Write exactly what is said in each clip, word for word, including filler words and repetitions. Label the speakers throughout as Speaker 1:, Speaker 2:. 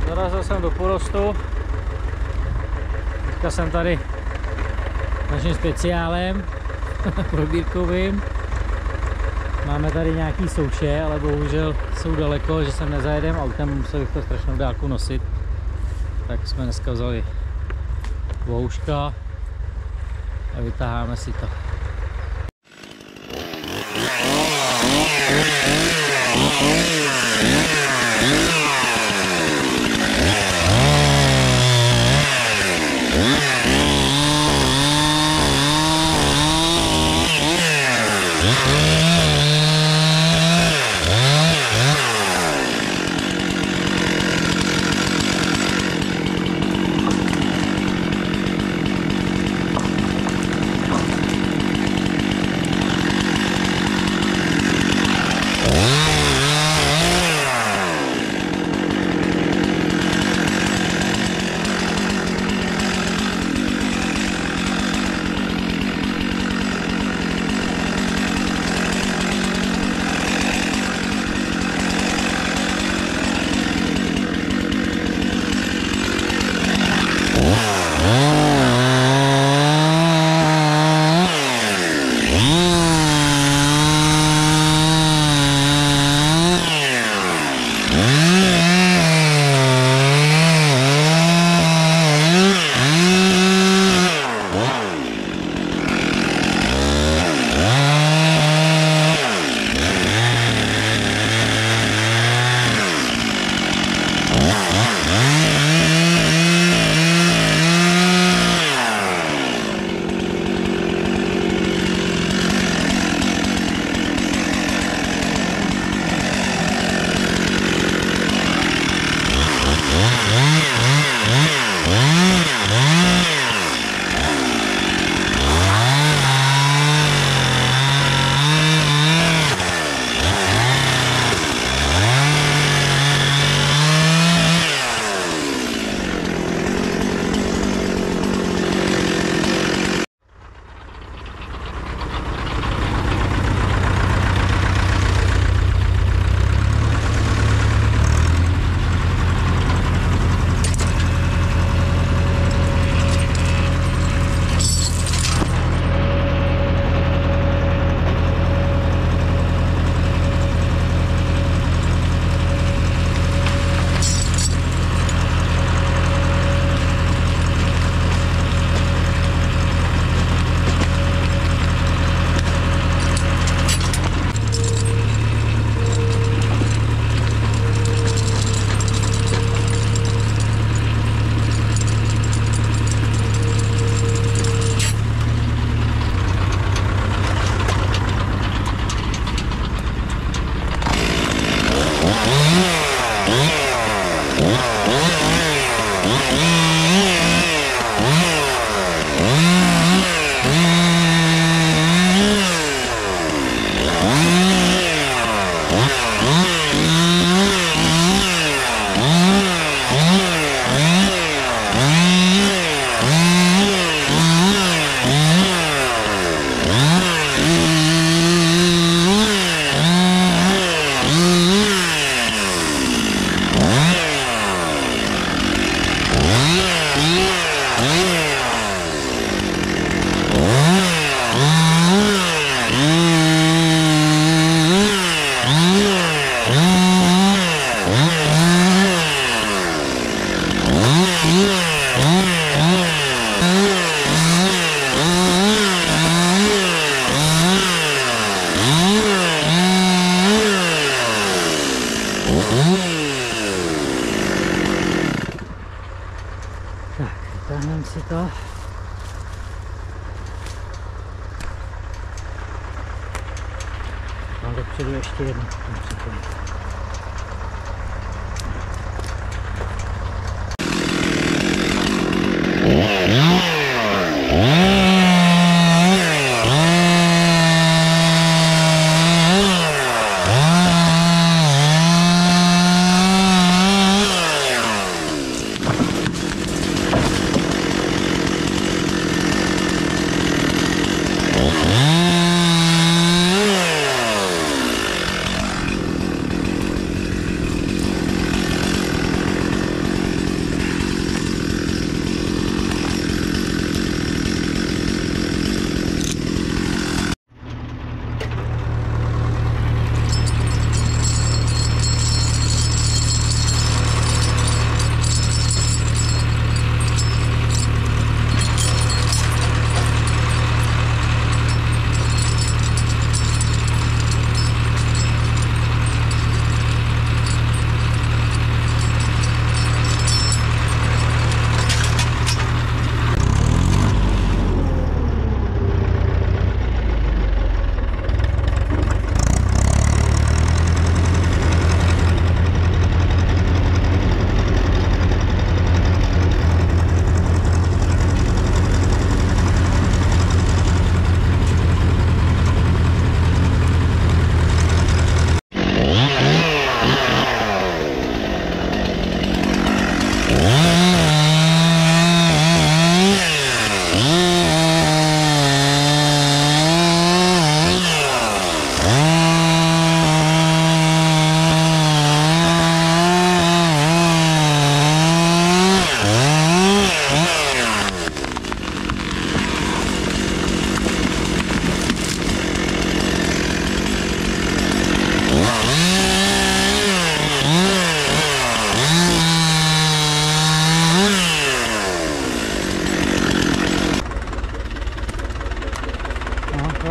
Speaker 1: Zarazil jsem do porostu. Teďka jsem tady naším speciálem probírkovým. Máme tady nějaký souše, ale bohužel jsou daleko, že sem nezajedem autem, musel bych to strašnou dálku nosit. Tak jsme dneska vzali vouška a vytáháme si to.
Speaker 2: Vytáhneme si to. Mám dopředu ještě jednu.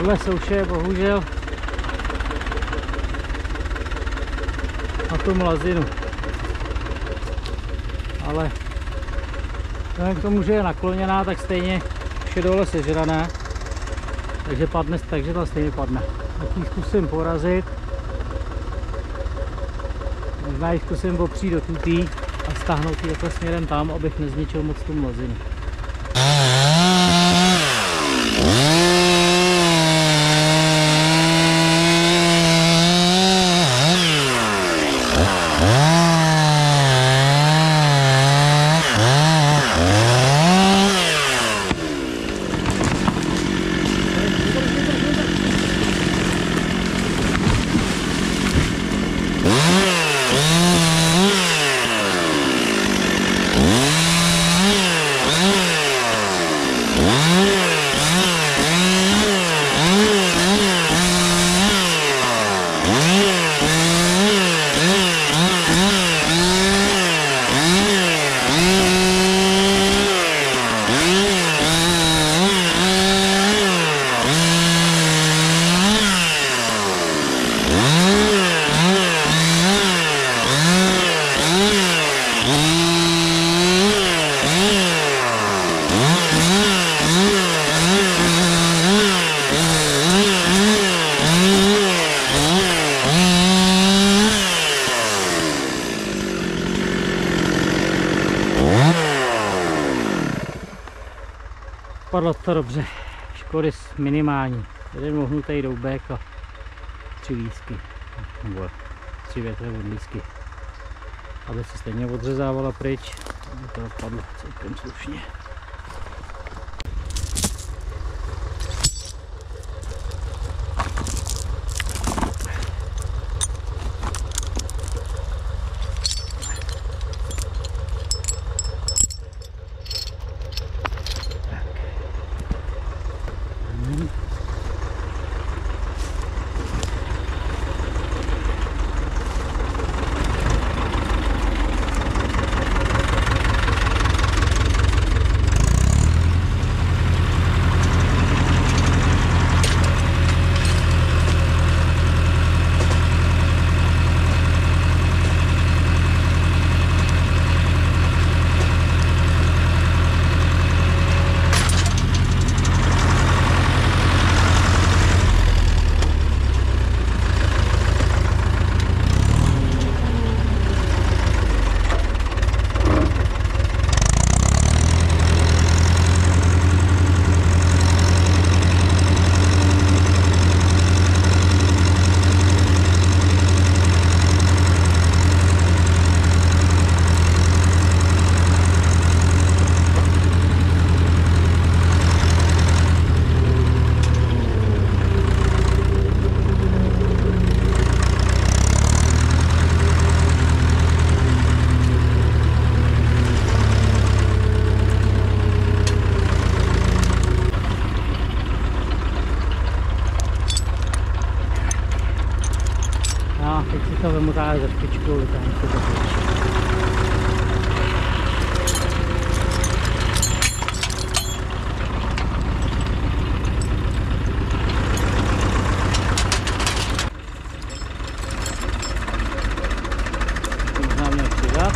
Speaker 1: Tahle souše je bohužel na tom lazinu. Ale vzhledem k tomu, že je nakloněná, tak stejně už je dole sežraná. Takže padne, takže tam stejně padne. Tak ji zkusím porazit. Možná ji zkusím opřít do tutý a stáhnout ji takhle směrem tam, abych nezničil moc tu mlazinu. Padlo to dobře, škody minimální. Jeden mohnutý doubek a tři lísky, nebo tři větve od lísky. Aby se stejně odřezávala pryč, aby to padlo celkem slušně. Teď si to vemu tady za špičkou, vytáhnu to do pryč. Možná měl přidat.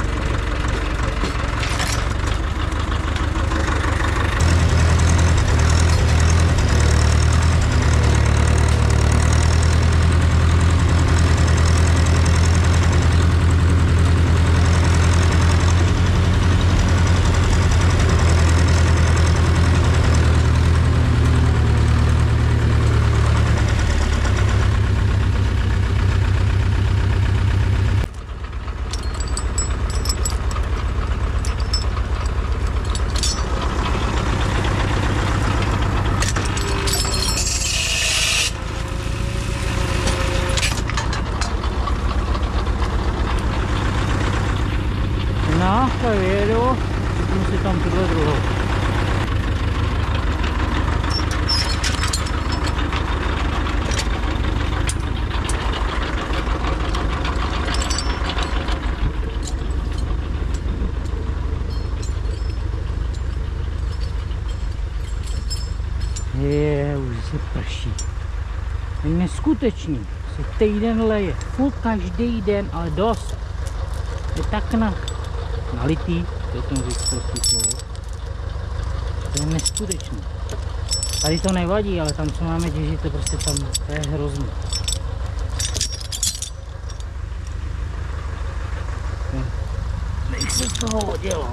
Speaker 1: No, tak vyjedu, musím tam tuhle druhou. Je, už super. prší. Je neskutečný. Se týden leje. Furt každý den, ale dost. Je tak na, nalitý, to je ten říkatelský slovo. To je neskutečný. Tady to nevadí, ale tam, co máme těžit, to prostě tam, to je hrozný. Nech se z toho oddělal.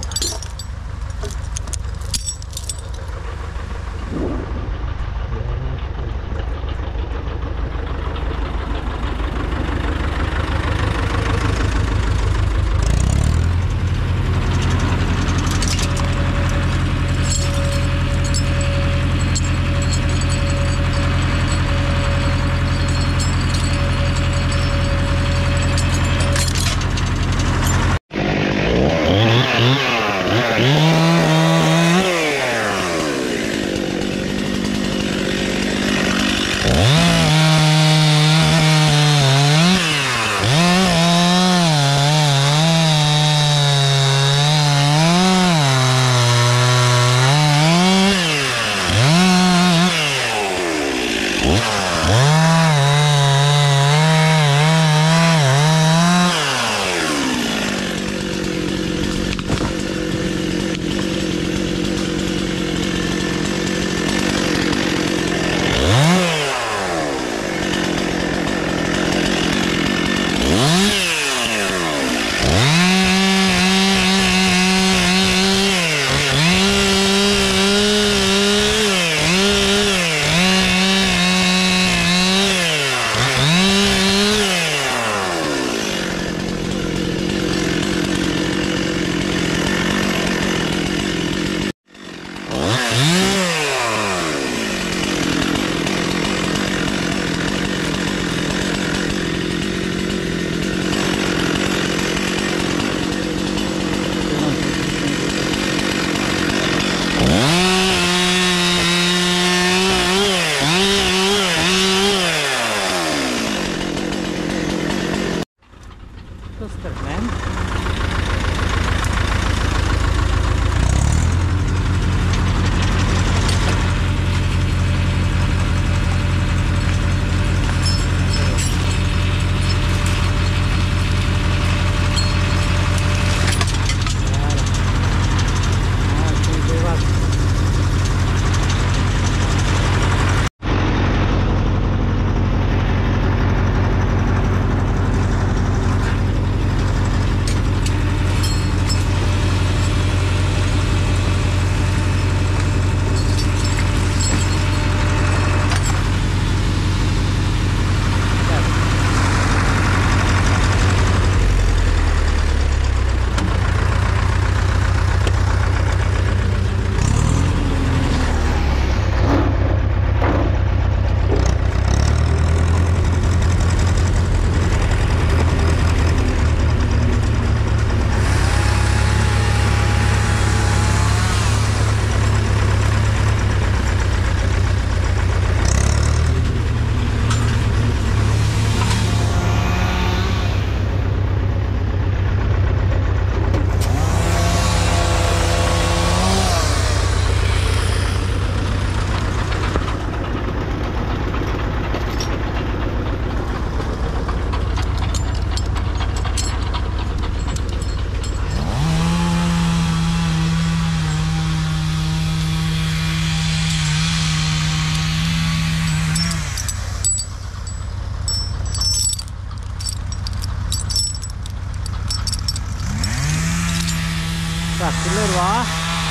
Speaker 2: Tak tyhle dva.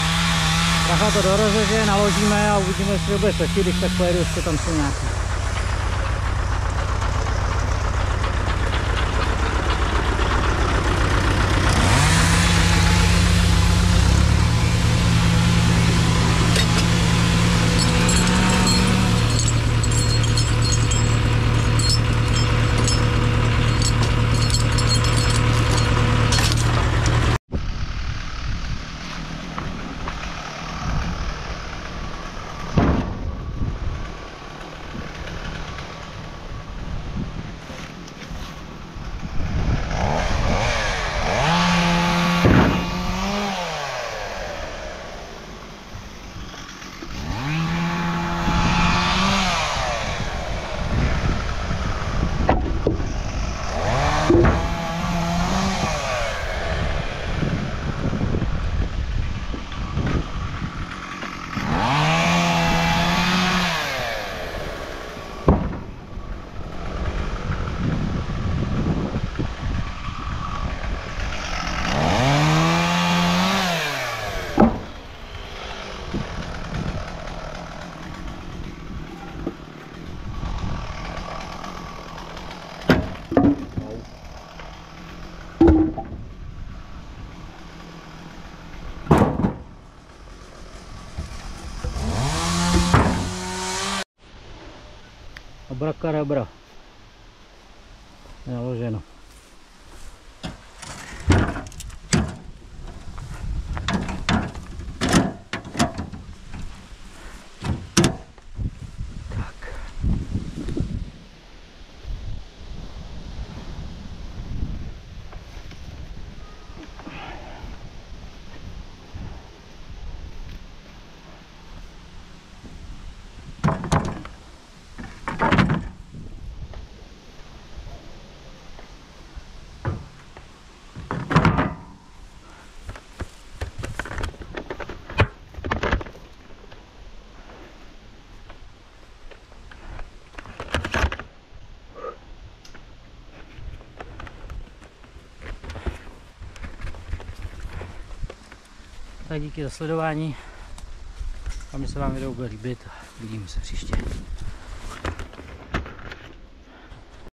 Speaker 2: Takhle to do rozeře naložíme a uvidíme, jestli to bude stačit, když tak pojedu, ještě tam jsou nějaký.
Speaker 1: Abrakadabra. Naloženo. Tak díky za sledování. A mi se vám video bude líbit. Vidíme se příště.